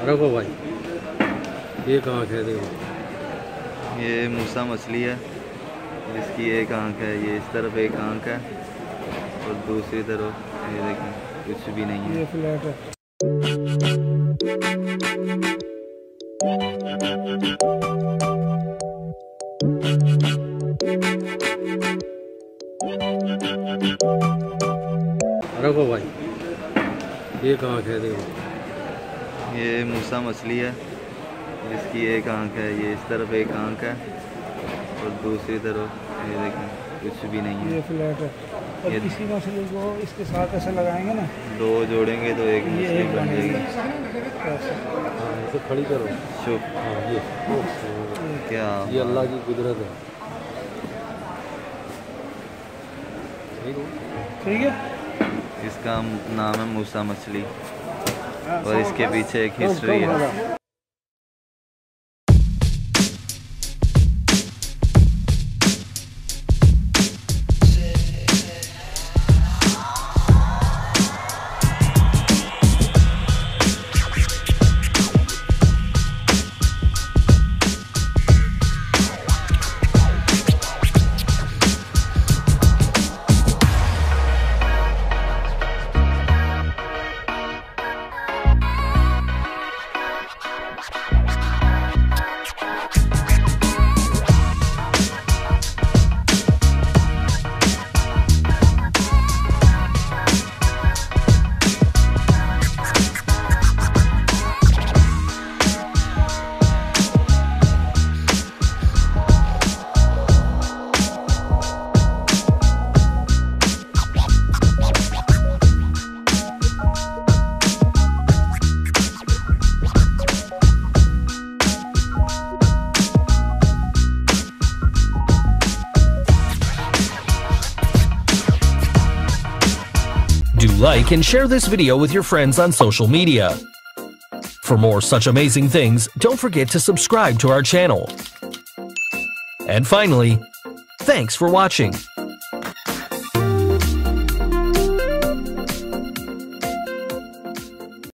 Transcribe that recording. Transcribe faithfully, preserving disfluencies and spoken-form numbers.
रखो भाई। ये कहाँ है? देखो ये मूसा मछली है जिसकी एक आंख है, ये इस तरफ एक आंख है और दूसरी तरफ ये देखें कुछ भी नहीं है। ये फ्लैट है। रखो भाई। ये कहाँ है? देखो ये मूसा मछली है जिसकी एक आंख है, ये इस तरफ एक आंख है और दूसरी तरफ ये देखें कुछ भी नहीं है। ये फ्लैट है। और ये इसी मछली को इसके साथ ऐसे लगाएंगे ना, दो जोड़ेंगे तो एक ये मछली एक बन जाएगी। ऐसे। हाँ, इसे खड़ी करो। शुभ। हाँ ये ओ, क्या ये अल्लाह की कुदरत है। ठीक है। इसका नाम है मूसा मछली और इसके पीछे एक हिस्ट्री है। Do like and share this video with your friends on social media. For more such amazing things, don't forget to subscribe to our channel. And finally, thanks for watching.